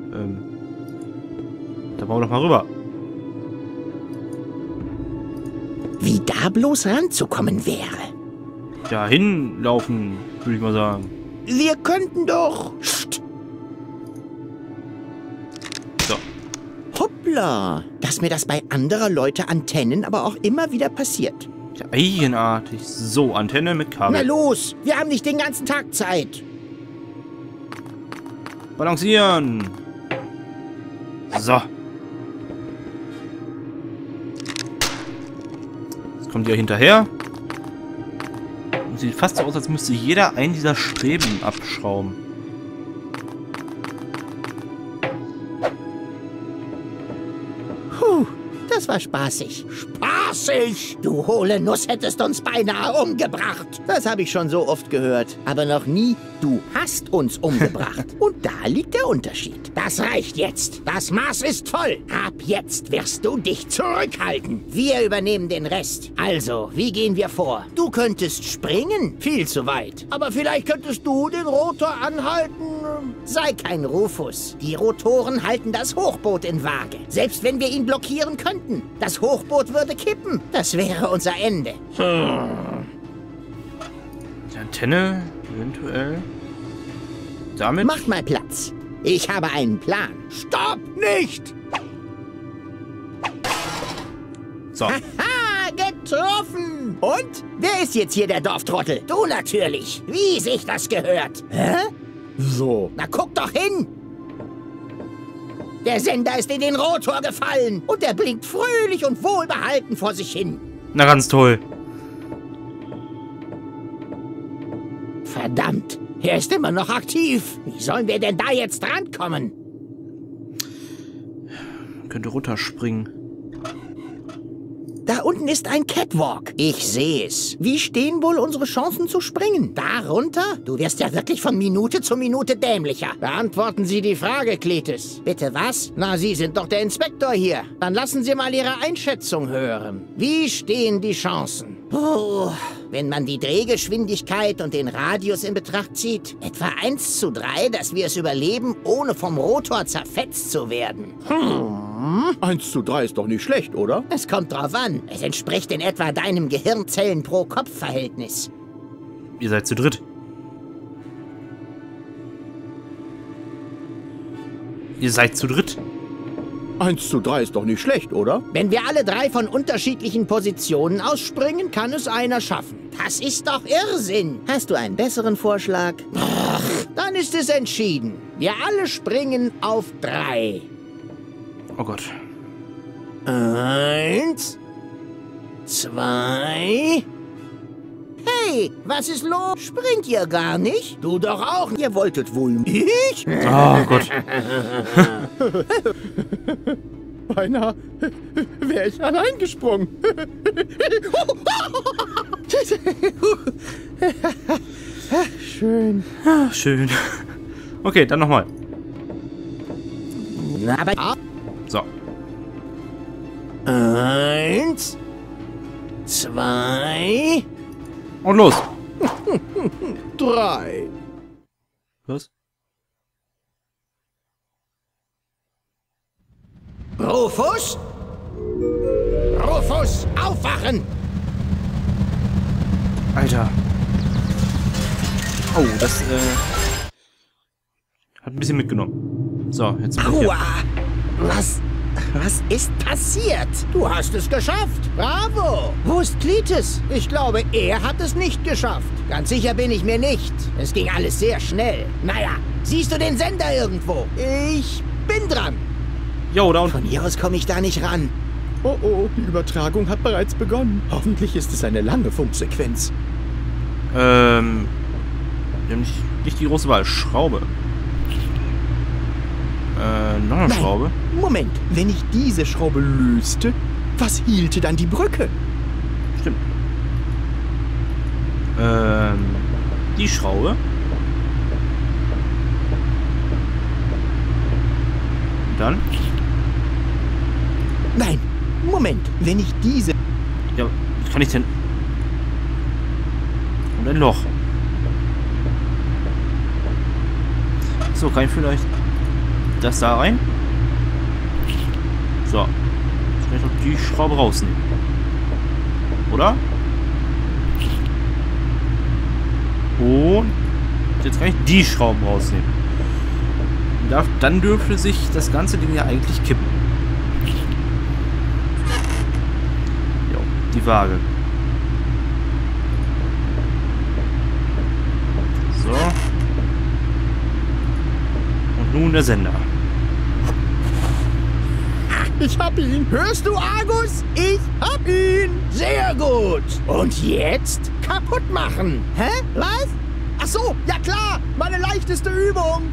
Da wollen wir doch mal rüber. Wie da bloß ranzukommen wäre. Ja, hinlaufen, würde ich mal sagen. Wir könnten doch... Psst. So. Hoppla. Dass mir das bei anderer Leute Antennen aber auch immer wieder passiert. Ja, eigenartig. So, Antenne mit Kabel. Na los, wir haben nicht den ganzen Tag Zeit. Balancieren. So. Jetzt kommt ihr hinterher. Und sieht fast so aus, als müsste jeder einen dieser Streben abschrauben. Puh, das war spaßig. Spaßig! Du hohle Nuss hättest uns beinahe umgebracht. Das habe ich schon so oft gehört. Aber noch nie, du hast uns umgebracht. Und da liegt der Unterschied. Das reicht jetzt. Das Maß ist voll. Ab jetzt wirst du dich zurückhalten. Wir übernehmen den Rest. Also, wie gehen wir vor? Du könntest springen. Viel zu weit. Aber vielleicht könntest du den Rotor anhalten. Sei kein Rufus. Die Rotoren halten das Hochboot in Waage. Selbst wenn wir ihn blockieren könnten. Das Hochboot würde kippen. Das wäre unser Ende. Die Antenne, eventuell. Damit? Macht mal Platz. Ich habe einen Plan. Stopp! Nicht! So. Haha, getroffen! Und? Wer ist jetzt hier der Dorftrottel? Du natürlich. Wie sich das gehört. Hä? So. Na, guck doch hin! Der Sender ist in den Rotor gefallen und er blinkt fröhlich und wohlbehalten vor sich hin. Na, ganz toll. Verdammt, er ist immer noch aktiv. Wie sollen wir denn da jetzt drankommen? Könnte runterspringen. Da unten ist ein Catwalk. Ich sehe es. Wie stehen wohl unsere Chancen zu springen? Da runter? Du wirst ja wirklich von Minute zu Minute dämlicher. Beantworten Sie die Frage, Cletus. Bitte was? Na, Sie sind doch der Inspektor hier. Dann lassen Sie mal Ihre Einschätzung hören. Wie stehen die Chancen? Oh, wenn man die Drehgeschwindigkeit und den Radius in Betracht zieht, etwa 1:3, dass wir es überleben, ohne vom Rotor zerfetzt zu werden. 1:3 ist doch nicht schlecht, oder? Es kommt drauf an. Es entspricht in etwa deinem Gehirnzellen-pro-Kopf-Verhältnis. Ihr seid zu dritt. Ihr seid zu dritt. 1:3 ist doch nicht schlecht, oder? Wenn wir alle drei von unterschiedlichen Positionen ausspringen, kann es einer schaffen. Das ist doch Irrsinn. Hast du einen besseren Vorschlag? Ach, dann ist es entschieden. Wir alle springen auf 3. Oh Gott. 1, 2... Hey, was ist los? Springt ihr gar nicht? Du doch auch. Ihr wolltet wohl... Ich? Oh Gott. Beinahe wäre ich allein gesprungen. Schön. Schön. Okay, dann nochmal. Na, aber... So. 1, 2... Und los. 3. Was? Rufus? Rufus, aufwachen! Alter. Oh, das, hat ein bisschen mitgenommen. So, jetzt sind wir hier. Aua! Was Was ist passiert? Du hast es geschafft. Bravo. Wo ist Cletus? Ich glaube, er hat es nicht geschafft. Ganz sicher bin ich mir nicht. Es ging alles sehr schnell. Naja, siehst du den Sender irgendwo? Ich bin dran. Jo, da unten. Von hier aus komme ich da nicht ran. Oh oh, die Übertragung hat bereits begonnen. Hoffentlich ist es eine lange Funksequenz. Wir haben nicht die große Wahl. Schraube. Noch eine Schraube. Moment, wenn ich diese Schraube löste, was hielte dann die Brücke? Stimmt. Die Schraube. Und dann? Nein, Moment, wenn ich diese... Ja, wie kann ich denn... Und ein Loch. So, kann ich vielleicht das da rein? So. Jetzt kann ich noch die Schraube rausnehmen. Oder? Und jetzt kann ich die Schrauben rausnehmen. Dann dürfte sich das ganze Ding ja eigentlich kippen. Jo, die Waage. So. Und nun der Sender. Ich hab ihn. Hörst du, Argus? Ich hab ihn. Sehr gut. Und jetzt kaputt machen. Hä? Was? Ach so, ja klar. Meine leichteste Übung.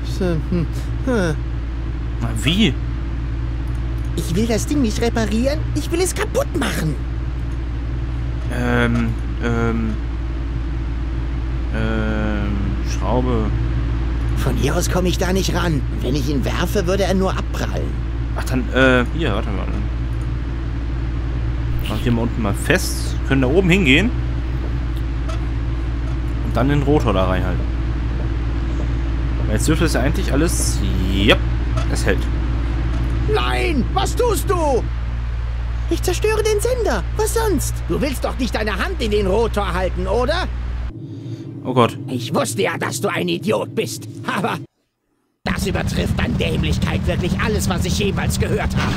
Wie? Ich will das Ding nicht reparieren. Ich will es kaputt machen. Schraube. Von hier aus komme ich da nicht ran. Wenn ich ihn werfe, würde er nur abprallen. Ach, dann, hier, warte mal. Mach hier mal unten mal fest. Können da oben hingehen. Und dann den Rotor da reinhalten. Jetzt dürfte es ja eigentlich alles... Yep, es hält. Nein, was tust du? Ich zerstöre den Sender. Was sonst? Du willst doch nicht deine Hand in den Rotor halten, oder? Oh Gott. Ich wusste ja, dass du ein Idiot bist. Aber das übertrifft an Dämlichkeit wirklich alles, was ich jemals gehört habe.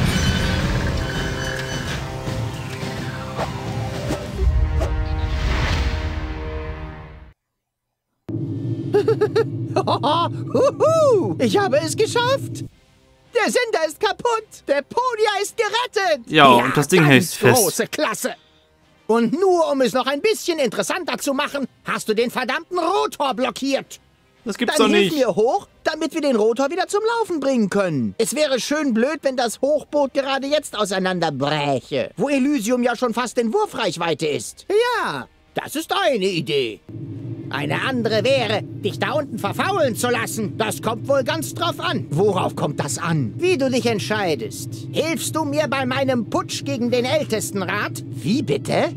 Ich habe es geschafft. Der Sender ist kaputt. Der Podia ist gerettet. Ja, und das Ding hält fest. Große Klasse. Und nur um es noch ein bisschen interessanter zu machen, hast du den verdammten Rotor blockiert. Das gibt's Dann doch hilf nicht. mir hoch, damit wir den Rotor wieder zum Laufen bringen können. Es wäre schön blöd, wenn das Hochboot gerade jetzt auseinanderbräche, wo Elysium ja schon fast in Wurfreichweite ist. Ja, das ist eine Idee. Eine andere wäre, dich da unten verfaulen zu lassen. Das kommt wohl ganz drauf an. Worauf kommt das an? Wie du dich entscheidest. Hilfst du mir bei meinem Putsch gegen den Ältestenrat? Wie bitte?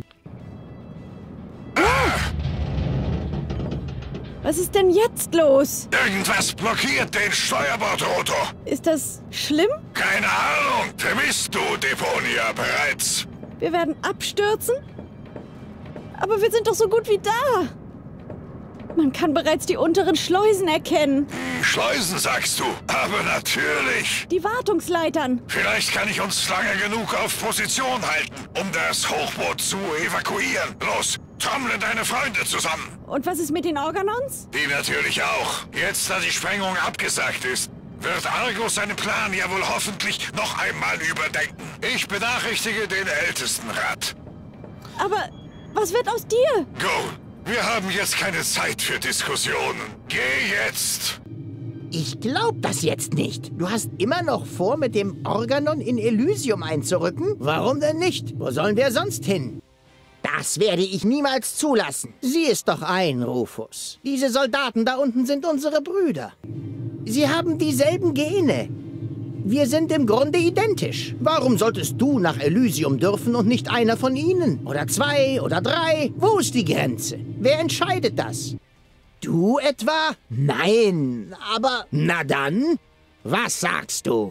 Was ist denn jetzt los? Irgendwas blockiert den Steuerbordrotor. Ist das schlimm? Keine Ahnung. Vermisst du Deponia bereits? Wir werden abstürzen? Aber wir sind doch so gut wie da. Man kann bereits die unteren Schleusen erkennen. Schleusen, sagst du? Aber natürlich. Die Wartungsleitern. Vielleicht kann ich uns lange genug auf Position halten, um das Hochboot zu evakuieren. Los, trommle deine Freunde zusammen. Und was ist mit den Organons? Die natürlich auch. Jetzt, da die Sprengung abgesagt ist, wird Argus seinen Plan ja wohl hoffentlich noch einmal überdenken. Ich benachrichtige den Ältestenrat. Aber was wird aus dir? Go! Wir haben jetzt keine Zeit für Diskussionen. Geh jetzt! Ich glaub das jetzt nicht. Du hast immer noch vor, mit dem Organon in Elysium einzurücken? Warum denn nicht? Wo sollen wir sonst hin? Das werde ich niemals zulassen. Sieh es doch ein, Rufus. Diese Soldaten da unten sind unsere Brüder. Sie haben dieselben Gene. Wir sind im Grunde identisch. Warum solltest du nach Elysium dürfen und nicht einer von ihnen? Oder 2 oder 3? Wo ist die Grenze? Wer entscheidet das? Du etwa? Nein, aber... Na dann, was sagst du?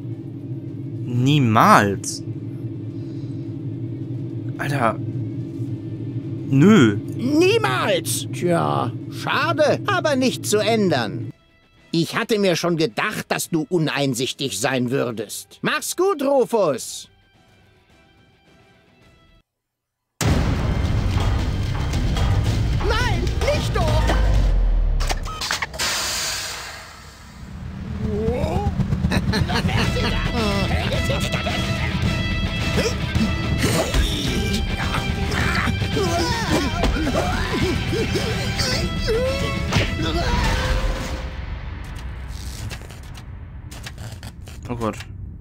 Niemals. Alter. Nö. Niemals! Tja, schade, aber nicht zu ändern. Ich hatte mir schon gedacht, dass du uneinsichtig sein würdest. Mach's gut, Rufus. Nein, nicht doch! Oh Gott.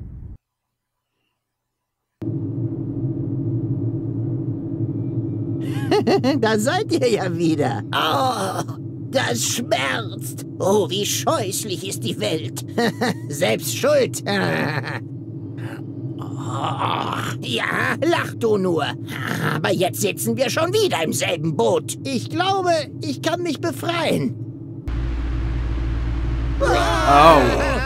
Da seid ihr ja wieder. Oh, das schmerzt. Oh, wie scheußlich ist die Welt. Selbst schuld. Ja, lach du nur. Aber jetzt sitzen wir schon wieder im selben Boot. Ich glaube, ich kann mich befreien. Au.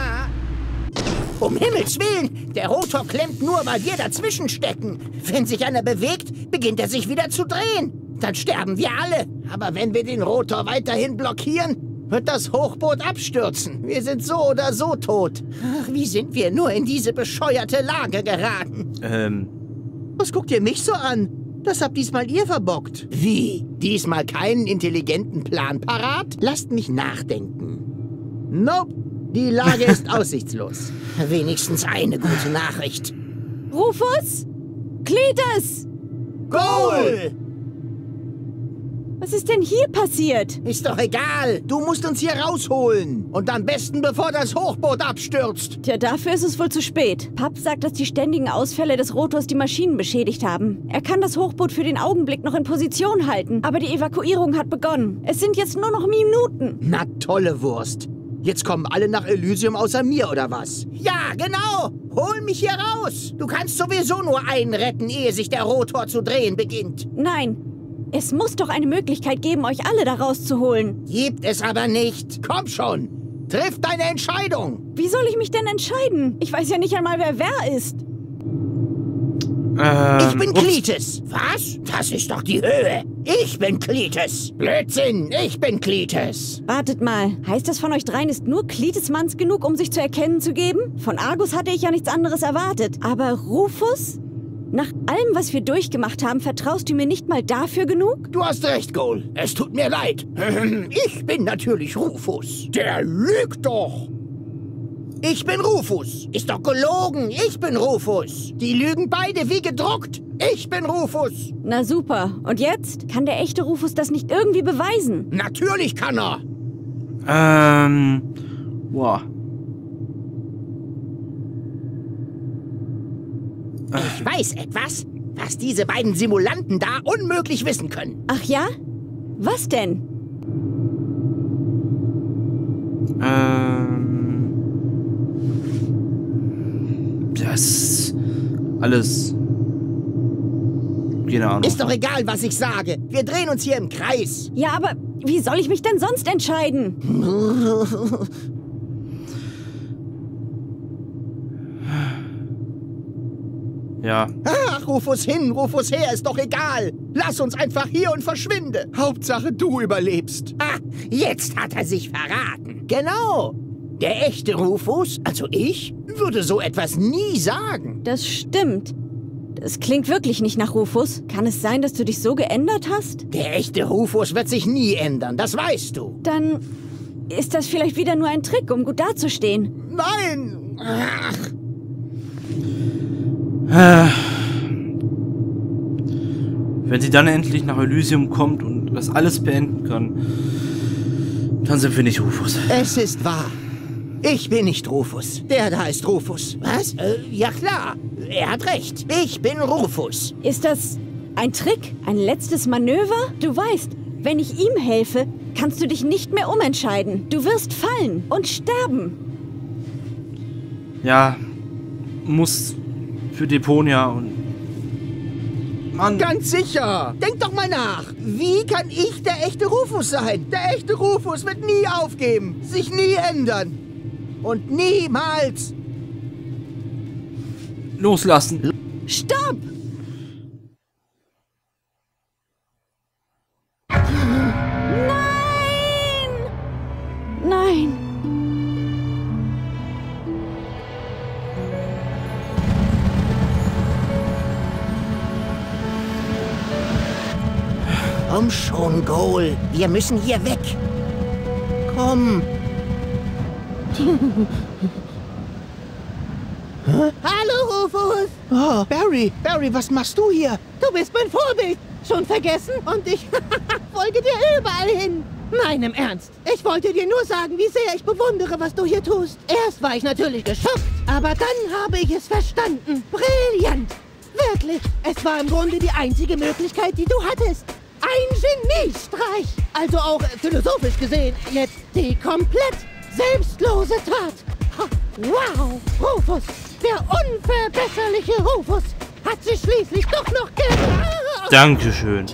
Um Himmels Willen, der Rotor klemmt nur, weil wir dazwischen stecken. Wenn sich einer bewegt, beginnt er sich wieder zu drehen. Dann sterben wir alle. Aber wenn wir den Rotor weiterhin blockieren, wird das Hochboot abstürzen. Wir sind so oder so tot. Ach, wie sind wir nur in diese bescheuerte Lage geraten? Was guckt ihr mich so an? Das habt diesmal ihr verbockt. Wie? Diesmal keinen intelligenten Plan parat? Lasst mich nachdenken. Nope, die Lage ist aussichtslos. Wenigstens eine gute Nachricht. Rufus? Cletus! Goal! Was ist denn hier passiert? Ist doch egal. Du musst uns hier rausholen. Und am besten, bevor das Hochboot abstürzt. Tja, dafür ist es wohl zu spät. Papp sagt, dass die ständigen Ausfälle des Rotors die Maschinen beschädigt haben. Er kann das Hochboot für den Augenblick noch in Position halten, aber die Evakuierung hat begonnen. Es sind jetzt nur noch Minuten. Na, tolle Wurst. Jetzt kommen alle nach Elysium außer mir, oder was? Ja, genau. Hol mich hier raus. Du kannst sowieso nur einen retten, ehe sich der Rotor zu drehen beginnt. Nein. Es muss doch eine Möglichkeit geben, euch alle da rauszuholen. Gibt es aber nicht. Komm schon. Triff deine Entscheidung. Wie soll ich mich denn entscheiden? Ich weiß ja nicht einmal, wer ist. Ich bin Cletus. Was? Das ist doch die Höhe. Ich bin Cletus. Blödsinn, ich bin Cletus. Wartet mal. Heißt das, von euch dreien ist nur Cletus Manns genug, um sich zu erkennen zu geben? Von Argus hatte ich ja nichts anderes erwartet. Aber Rufus? Nach allem, was wir durchgemacht haben, vertraust du mir nicht mal dafür genug? Du hast recht, Goal. Es tut mir leid. Ich bin natürlich Rufus. Der lügt doch. Ich bin Rufus. Ist doch gelogen. Ich bin Rufus. Die lügen beide wie gedruckt. Ich bin Rufus. Na super. Und jetzt? Kann der echte Rufus das nicht irgendwie beweisen? Natürlich kann er. Boah. Ich weiß etwas, was diese beiden Simulanten da unmöglich wissen können. Ach ja? Was denn? Das ist alles... Keine Ahnung. Ist doch egal, was ich sage. Wir drehen uns hier im Kreis. Ja, aber wie soll ich mich denn sonst entscheiden? Ja. Ach, Rufus hin, Rufus her, ist doch egal. Lass uns einfach hier und verschwinde. Hauptsache, du überlebst. Ah, jetzt hat er sich verraten. Genau. Der echte Rufus, also ich, würde so etwas nie sagen. Das stimmt. Das klingt wirklich nicht nach Rufus. Kann es sein, dass du dich so geändert hast? Der echte Rufus wird sich nie ändern, das weißt du. Dann ist das vielleicht wieder nur ein Trick, um gut dazustehen. Nein! Ach. Wenn sie dann endlich nach Elysium kommt und das alles beenden kann, dann sind wir nicht Rufus. Es ist wahr. Ich bin nicht Rufus. Der da ist Rufus. Was? Ja klar. Er hat recht. Ich bin Rufus. Ist das ein Trick? Ein letztes Manöver? Du weißt, wenn ich ihm helfe, kannst du dich nicht mehr umentscheiden. Du wirst fallen und sterben. Ja, muss für Deponia und... Mann. Ganz sicher. Denk doch mal nach. Wie kann ich der echte Rufus sein? Der echte Rufus wird nie aufgeben, sich nie ändern. Und niemals loslassen. Stopp! Nein! Nein! Komm schon, Goal. Wir müssen hier weg. Komm. Hallo, Rufus. Oh, Barry, was machst du hier? Du bist mein Vorbild. Schon vergessen? Und ich folge dir überall hin. Nein, im Ernst. Ich wollte dir nur sagen, wie sehr ich bewundere, was du hier tust. Erst war ich natürlich geschockt, aber dann habe ich es verstanden. Brillant. Wirklich. Es war im Grunde die einzige Möglichkeit, die du hattest. Ein Geniestreich. Also auch philosophisch gesehen jetzt die komplett selbstlose Tat. Ha, wow, Rufus, der unverbesserliche Rufus, hat sich schließlich doch noch Dankeschön.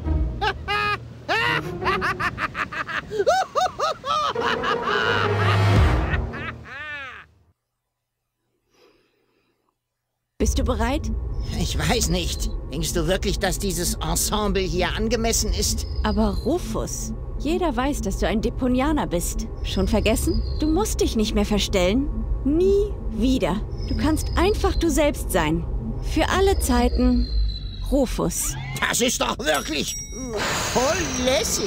Bist du bereit? Ich weiß nicht. Denkst du wirklich, dass dieses Ensemble hier angemessen ist? Aber Rufus, jeder weiß, dass du ein Deponianer bist. Schon vergessen? Du musst dich nicht mehr verstellen. Nie wieder. Du kannst einfach du selbst sein. Für alle Zeiten Rufus. Das ist doch wirklich voll lässig.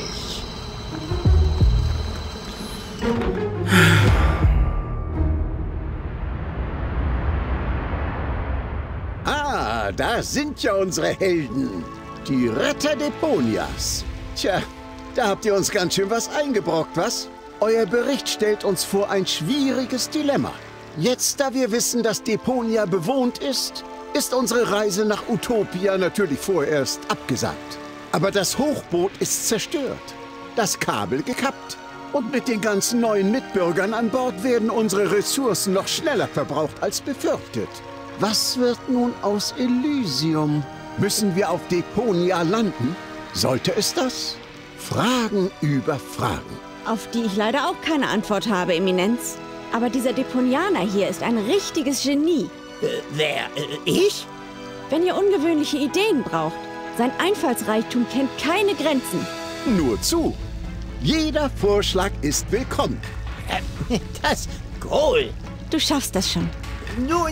Ah, da sind ja unsere Helden. Die Retter Deponias. Tja, da habt ihr uns ganz schön was eingebrockt, was? Euer Bericht stellt uns vor ein schwieriges Dilemma. Jetzt, da wir wissen, dass Deponia bewohnt ist unsere Reise nach Utopia natürlich vorerst abgesagt. Aber das Hochboot ist zerstört, das Kabel gekappt. Und mit den ganzen neuen Mitbürgern an Bord werden unsere Ressourcen noch schneller verbraucht als befürchtet. Was wird nun aus Elysium? Müssen wir auf Deponia landen? Sollte es das? Fragen über Fragen. Auf die ich leider auch keine Antwort habe, Eminenz. Aber dieser Deponianer hier ist ein richtiges Genie. Wer? Ich? Wenn ihr ungewöhnliche Ideen braucht, sein Einfallsreichtum kennt keine Grenzen. Nur zu. Jeder Vorschlag ist willkommen. Das Goal. Du schaffst das schon. Nun,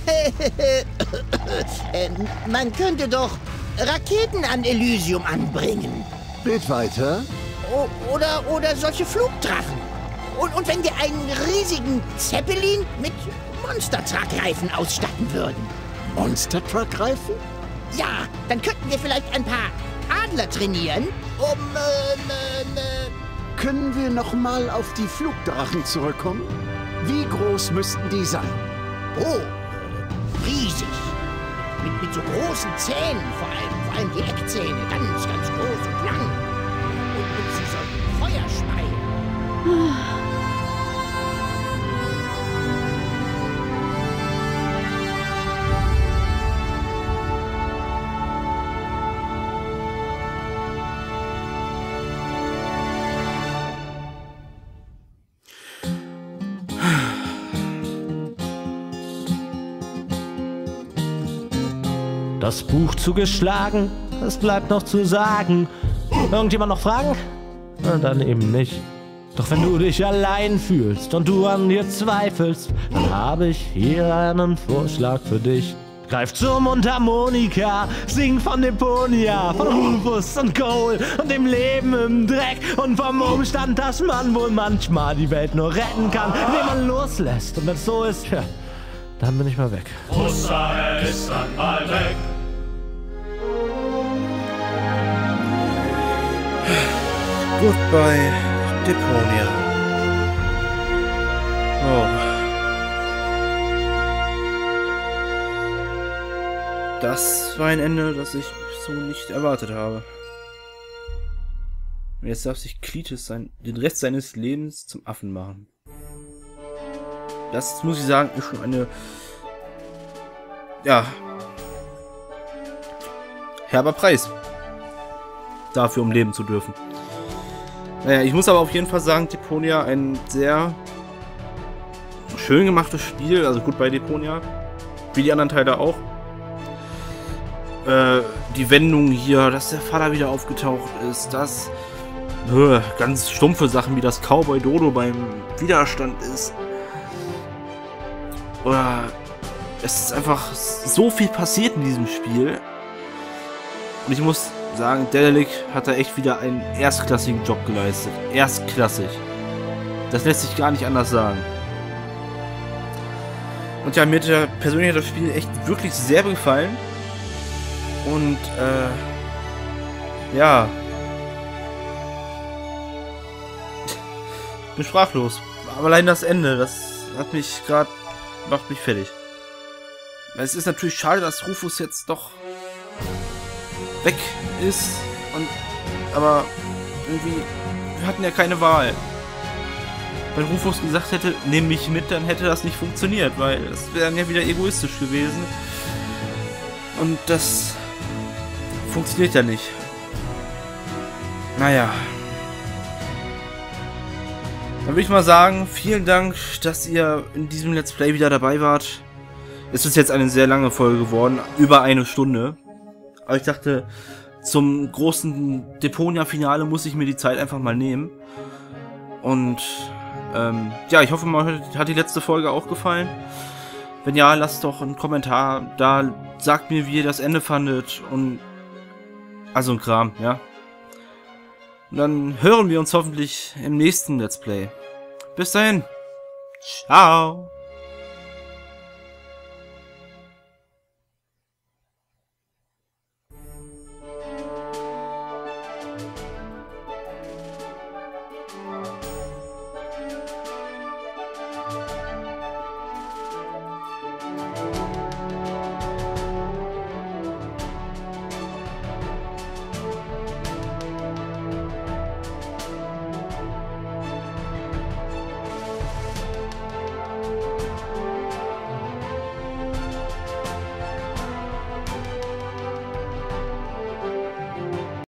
man könnte doch Raketen an Elysium anbringen. Bild weiter. Oder solche Flugdrachen. Und wenn wir einen riesigen Zeppelin mit Monster-Truck-Reifen ausstatten würden. Monster-Truck-Reifen? Ja, dann könnten wir vielleicht ein paar Adler trainieren, Können wir noch mal auf die Flugdrachen zurückkommen? Wie groß müssten die sein? Oh, riesig. Mit so großen Zähnen, vor allem die Eckzähne, ganz groß und lang. Und sie sollten Feuer speien. Das Buch zugeschlagen, es bleibt noch zu sagen. Irgendjemand noch Fragen? Na, dann eben nicht. Doch wenn du dich allein fühlst und du an dir zweifelst, dann habe ich hier einen Vorschlag für dich. Greif zur Mundharmonika, sing von Deponia, von Rufus und Cole und dem Leben im Dreck und vom Umstand, dass man wohl manchmal die Welt nur retten kann, indem man loslässt. Und wenn es so ist, ja, dann bin ich mal weg. Russa ist dann mal weg. Goodbye, Deponia. Oh. Das war ein Ende, das ich so nicht erwartet habe. Und jetzt darf sich Cletus den Rest seines Lebens zum Affen machen. Das, muss ich sagen, ist schon eine... Ja... herber Preis. Dafür, um leben zu dürfen. Naja, ich muss aber auf jeden Fall sagen, Deponia ein sehr schön gemachtes Spiel. Also gut bei Deponia. Wie die anderen Teile auch. Die Wendung hier, dass der Vater wieder aufgetaucht ist, dass ganz stumpfe Sachen wie das Cowboy Dodo beim Widerstand ist. Oder es ist einfach so viel passiert in diesem Spiel. Und ich muss sagen, Daedalic hat da echt wieder einen erstklassigen Job geleistet. Erstklassig. Das lässt sich gar nicht anders sagen. Und ja, mir hat persönlich das Spiel echt wirklich sehr gefallen. Und, ja. Ich bin sprachlos. Aber allein das Ende, das hat mich gerade, macht mich fertig. Es ist natürlich schade, dass Rufus jetzt doch weg ist. Aber irgendwie, wir hatten ja keine Wahl. Wenn Rufus gesagt hätte, nimm mich mit, dann hätte das nicht funktioniert, weil es wäre ja wieder egoistisch gewesen. Und das funktioniert ja nicht. Naja. Dann würde ich mal sagen, vielen Dank, dass ihr in diesem Let's Play wieder dabei wart. Es ist jetzt eine sehr lange Folge geworden, über 1 Stunde. Aber ich dachte, zum großen Deponia-Finale muss ich mir die Zeit einfach mal nehmen. Und ja, ich hoffe mal, hat die letzte Folge auch gefallen. Wenn ja, lasst doch einen Kommentar da, sagt mir, wie ihr das Ende fandet und also ein Kram, ja. Und dann hören wir uns hoffentlich im nächsten Let's Play. Bis dahin. Ciao.